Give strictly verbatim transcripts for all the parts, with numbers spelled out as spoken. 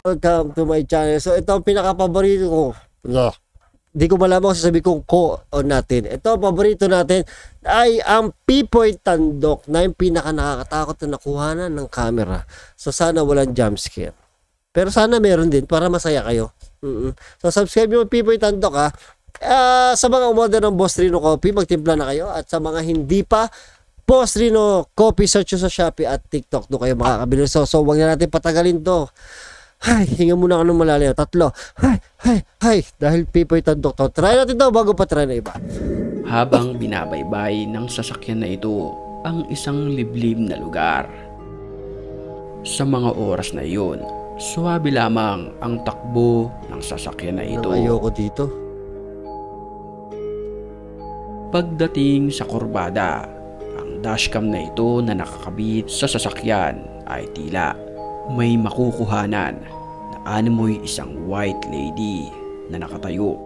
Welcome to my channel. So ito ang pinaka-paborito ko. Yeah. Di ko malaman kung sasabihin kong ko o natin. Ito ang paborito natin ay ang Pipoy Tandok na yung pinaka nakakatakot na nakuhanan ng camera. So sana walang jump scare. Pero sana meron din para masaya kayo. Mm -mm. So subscribe nyo Pipoy Tandok ha. Uh, sa mga umorder ng Boss Rino Coffee, magtimpla na kayo. At sa mga hindi pa, Boss Rino Coffee, search nyo sa Shopee at TikTok. Doon kayo makakabili. So, so wag na natin patagalin to. Hay, hinga muna ako ng malalim. Tatlo. Hay, hay, hay. Dahil Pipoy Tandok to. Try natin to bago pa try na iba. Habang binabaybay ng sasakyan na ito ang isang liblib na lugar. Sa mga oras na iyon, suwabe lamang ang takbo ng sasakyan na ito. Ayoko dito. Pagdating sa kurbada, ang dashcam na ito na nakakabit sa sasakyan ay tila may makukuhanan na animoy isang white lady na nakatayo.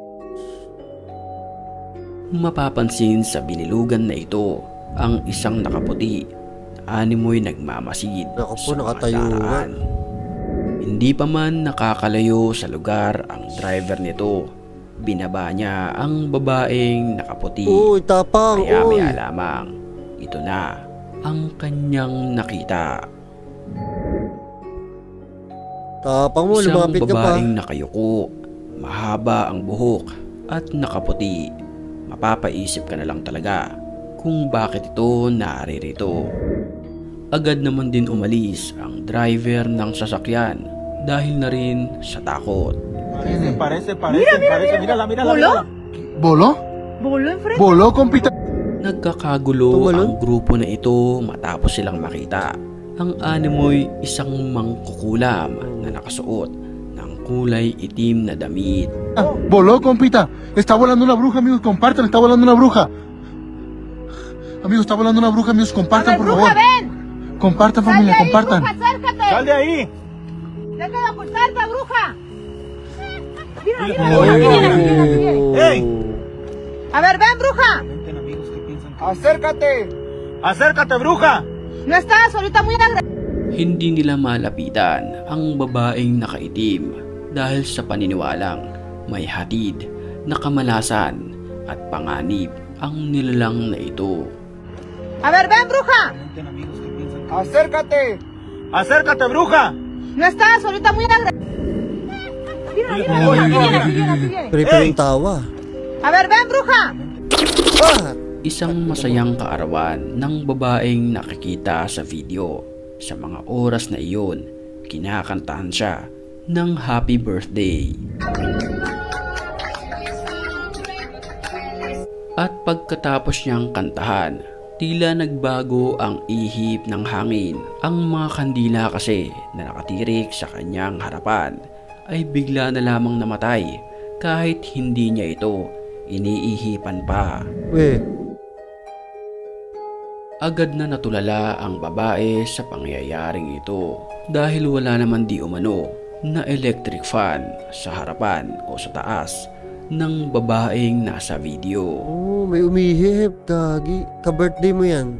Mapapansin sa binilugan na ito ang isang nakaputi na animoy nagmamasid Naku po, sa nakatayo mga Hindi pa man nakakalayo sa lugar ang driver nito, binaba niya ang babaeng nakaputi. Uy, tapang. Kaya uy. maya lamang, ito na ang kanyang nakita. Tapang mo, Isang lumapit ka pa. babaeng nakayuko, mahaba ang buhok at nakaputi. Mapapaisip ka na lang talaga kung bakit ito naririto. Agad naman din umalis ang driver ng sasakyan dahil na rin sa takot. Parece, parece, parece, mira, mira, parece, mira, mira, mira, ¿Bolo? ¿Bolo? ¿Bolo enfrente? ¿Bolo, compita? Nagkakagulo Tumalon? ang grupo na ito matapos silang makita ang animoy isang mangkukulam na nakasuot ng kulay itim na damit. Ah, ¿Voló, compita? Está volando una bruja, amigos, compartan, está volando una bruja. Amigos, está volando una bruja, amigos, compartan, por favor. ven! Compartan, ¡Sal de familia, ahí, compartan. bruja, acércate! ¡Sal de ahí! ¡Deja de ocultarte, bruja! Mira, mira, Uy, mira, uy, mira, uy, mira, uy. mira. ¡Ey! A ver, ven, bruja. ¡Acércate! ¡Acércate, bruja! No estás, ahorita muy agresiva. Hindi nila malapitan ang babaeng nakaitim dahil sa paniniwalang may hatid na kamalasan at panganib ang nilalang na ito. A ver, ven, bruja. ¡Acércate! ¡Acércate, bruja! No estás, ahorita muy agresiva. Mira, mira, mira, Uy, mira, uy, mira, uy. mira, mira. Pero yung tawa. A ver, ven, bruja. Ah! Isang masayang kaarawan ng babaeng nakikita sa video. Sa mga oras na iyon, kinakantahan siya ng happy birthday. At pagkatapos niyang kantahan, tila nagbago ang ihip ng hangin. Ang mga kandila kasi na nakatirik sa kanyang harapan ay bigla na lamang namatay kahit hindi niya ito iniihipan pa. Weh. Agad na natulala ang babae sa pangyayaring ito dahil wala naman di umano na electric fan sa harapan o sa taas ng babaeng nasa video. Oh, may umihip. Gagi. Ka-birthday mo yan.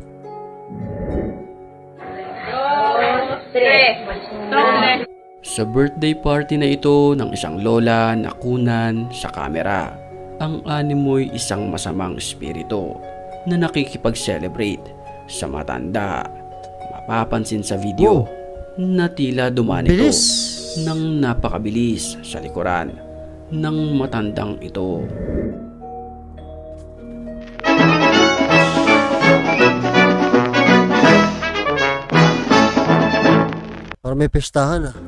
Sa birthday party na ito ng isang lola na kunan sa kamera, ang animoy isang masamang espiritu na nakikipag-celebrate sa matanda. Mapapansin sa video Oh. na tila dumaan ito Bilis. ng napakabilis sa likuran ng matandang ito. Parang may pestahan ah.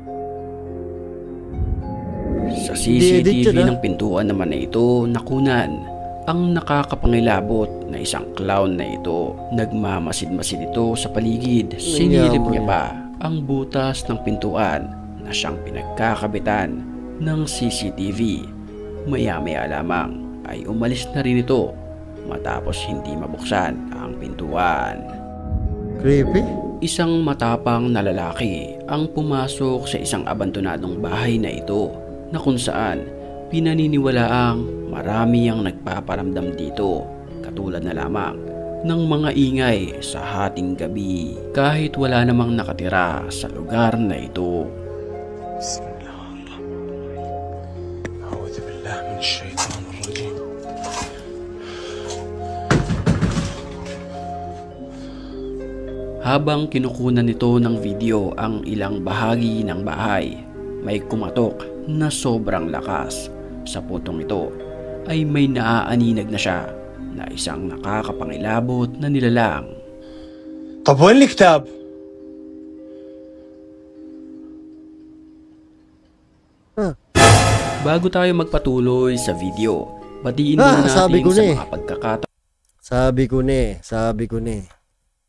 Sa Di-edit C C T V yun, ah. ng pintuan naman na ito nakunan ang nakakapangilabot na isang clown na ito. Nagmamasid-masid ito sa paligid. Sinilip Nangyamo niya yan. pa ang butas ng pintuan na siyang pinagkakabitan ng C C T V. Maya-maya lamang ay umalis na rin ito matapos hindi mabuksan ang pintuan. Creepy. Isang matapang na lalaki ang pumasok sa isang abandonadong bahay na ito na kung saan pinaniniwalaang marami ang nagpaparamdam dito, katulad na lamang ng mga ingay sa hating gabi kahit wala namang nakatira sa lugar na ito. بسم الله الرحمن الرحيم أعوذ بالله من الشيطان الرجيم. Habang kinukunan nito ng video ang ilang bahagi ng bahay, may kumatok na sobrang lakas. Sa putong ito ay may naaaninag na siya na isang nakakapangilabot na nilalang. طب وين الكتاب؟ Bago tayo magpatuloy sa video, batiin Ah, muna sabi natin ko sa na eh. mga pagkakataon Sabi ko na eh. Sabi ko na eh.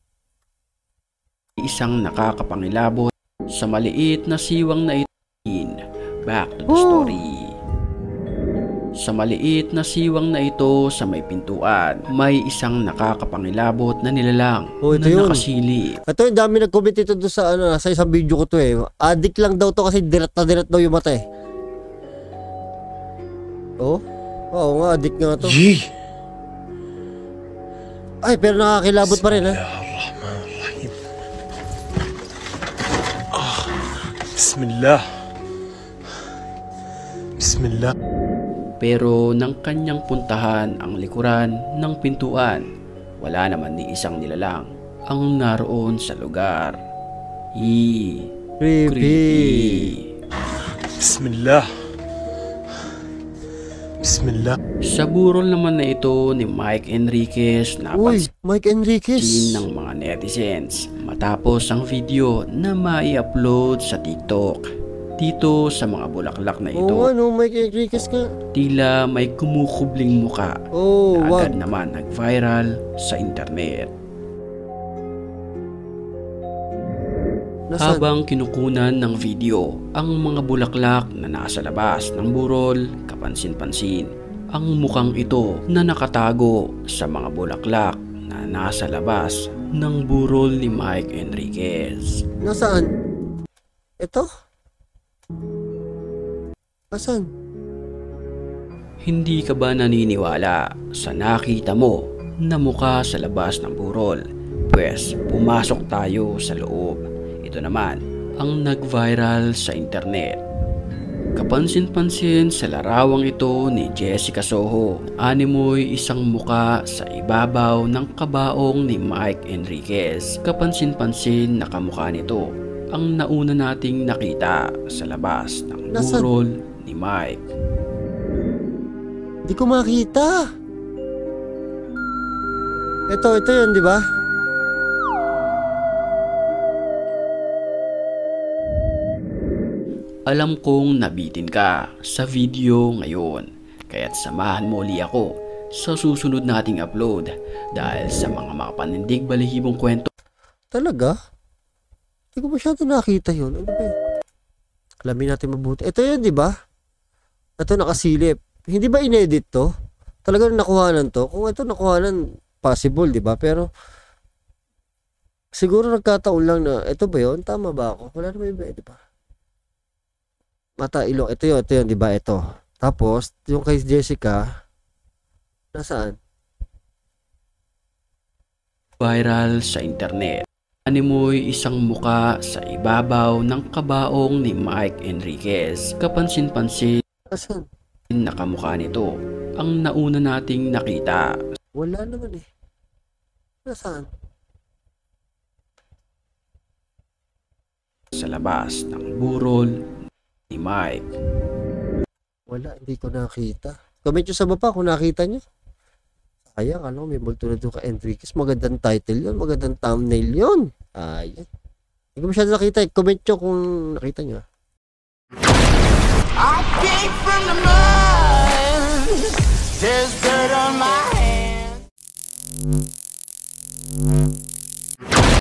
isang nakakapangilabot sa maliit na siwang na ito. Back to the Oh. story. Sa maliit na siwang na ito sa may pintuan, may isang nakakapangilabot na nilalang Oh, ito na yun. nakasilip. Ito yung dami nag-comment ito doon sa, ano, sa isang video ko to eh. Addict lang daw to kasi direct na direct daw yung mata eh. Oh? Oo nga, addict nga to. جي Ay, pero nakakilabot pa rin ha. الرحمن الرحيم. آه. بسم الله بسم الله. Pero nang kanyang puntahan ang likuran ng pintuan, wala naman ni isang nilalang ang naroon sa lugar. Eee, Creepy. creepy. بسم الله بسم الله. Sa burol naman na ito ni Mike Enriquez na Uy, Mike Enriquez. ng mga netizens matapos ang video na mai-upload sa TikTok. Dito sa mga bulaklak na ito, Oo, ano, Mike Enriquez ka. tila may kumukubling muka Oh, na wag. agad naman nag-viral sa internet. Nasaan? Habang kinukunan ng video ang mga bulaklak na nasa labas ng burol, kapansin-pansin ang mukhang ito na nakatago sa mga bulaklak na nasa labas ng burol ni Mike Enriquez. Nasaan? Ito? Nasaan? Hindi ka ba naniniwala sa nakita mo na mukha sa labas ng burol? Pwes, pumasok tayo sa loob. Ito naman ang nag-viral sa internet. Kapansin-pansin sa larawang ito ni Jessica Soho, animoy isang muka sa ibabaw ng kabaong ni Mike Enriquez. Kapansin-pansin na kamukha nito ang nauna nating nakita sa labas ng Nasaan? burol ni Mike. Hindi ko makita. Ito, ito yun, di ba? Alam kong nabitin ka sa video ngayon, kaya't samahan mo ulit ako sa susunod nating upload dahil sa mga makapanindig balihibong kwento. Talaga? Hindi ko masyado nakita yun. Ano ba yun? Alamin natin mabuti. Ito yun, di ba? Ito nakasilip. Hindi ba inedit to? Talagang nakuhanan to? Kung ito nakuhanan, possible, di ba? Pero, siguro nagkataon lang na, ito ba yun? Tama ba ako? Wala naman iba, di ba? Mata, ilong. Ito yun, ito yun, di ba? Ito. Tapos, yung kay Jessica, nasaan? Viral sa internet. Animoy isang muka sa ibabaw ng kabaong ni Mike Enriquez. Kapansin-pansin Nasaan? na kamukha nito ang nauna nating nakita Wala naman eh. Nasaan? sa labas ng burol ni Mike. Wala, hindi ko nakita. Comment nyo sa baba kung nakita nyo. Sayang, ano, may multo na doon ka Enriquez. Magandang title yun, magandang thumbnail yun. Ayan. Hindi ko masyado nakita. Comment nyo kung nakita nyo. I came from the mud. There's dirt on my